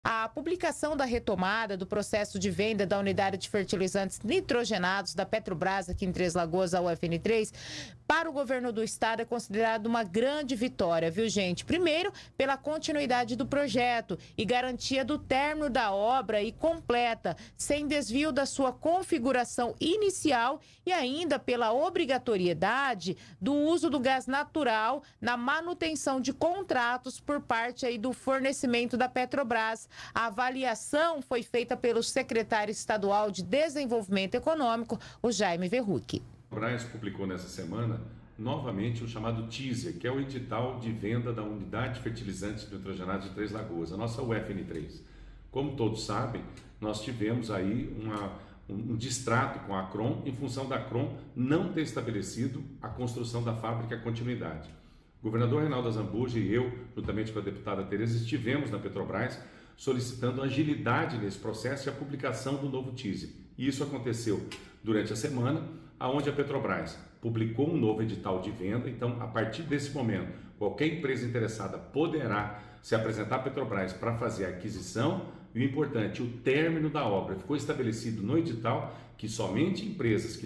A publicação da retomada do processo de venda da unidade de fertilizantes nitrogenados da Petrobras aqui em Três Lagoas, a UFN3, para o governo do estado é considerado uma grande vitória, viu, gente? Primeiro, pela continuidade do projeto e garantia do término da obra e completa, sem desvio da sua configuração inicial e ainda pela obrigatoriedade do uso do gás natural na manutenção de contratos por parte aí do fornecimento da Petrobras. A avaliação foi feita pelo secretário estadual de Desenvolvimento Econômico, o Jaime Verrucchi. A Petrobras publicou nessa semana novamente o chamado teaser, que é o edital de venda da unidade de fertilizantes nitrogenados de Três Lagoas, a nossa UFN3. Como todos sabem, nós tivemos aí um distrato com a Acron, em função da Acron não ter estabelecido a construção da fábrica continuidade. O governador Reinaldo Azambuja e eu, juntamente com a deputada Tereza, estivemos na Petrobras solicitando agilidade nesse processo e a publicação do novo teaser. E isso aconteceu durante a semana, onde a Petrobras publicou um novo edital de venda. Então, a partir desse momento, qualquer empresa interessada poderá se apresentar à Petrobras para fazer a aquisição. E o importante, o término da obra. Ficou estabelecido no edital que somente empresas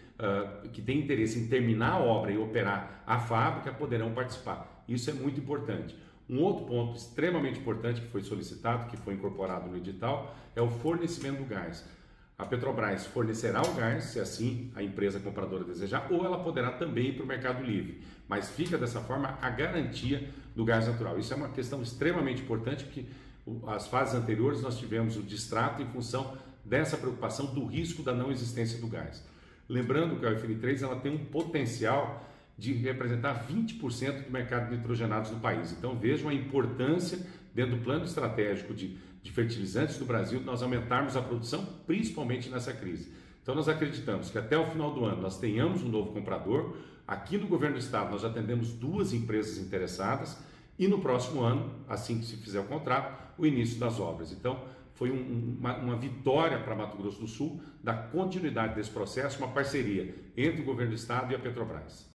que têm interesse em terminar a obra e operar a fábrica poderão participar. Isso é muito importante. Um outro ponto extremamente importante que foi solicitado, que foi incorporado no edital, é o fornecimento do gás. A Petrobras fornecerá o gás, se assim a empresa compradora desejar, ou ela poderá também ir para o mercado livre. Mas fica dessa forma a garantia do gás natural. Isso é uma questão extremamente importante, porque as fases anteriores nós tivemos o distrato em função dessa preocupação do risco da não existência do gás. Lembrando que a UFN3 ela tem um potencial de representar 20% do mercado de nitrogenados no país. Então vejam a importância, dentro do plano estratégico de fertilizantes do Brasil, nós aumentarmos a produção, principalmente nessa crise. Então nós acreditamos que até o final do ano nós tenhamos um novo comprador. Aqui no governo do estado nós já atendemos 2 empresas interessadas e no próximo ano, assim que se fizer o contrato, o início das obras. Então foi uma vitória para Mato Grosso do Sul da continuidade desse processo, uma parceria entre o governo do estado e a Petrobras.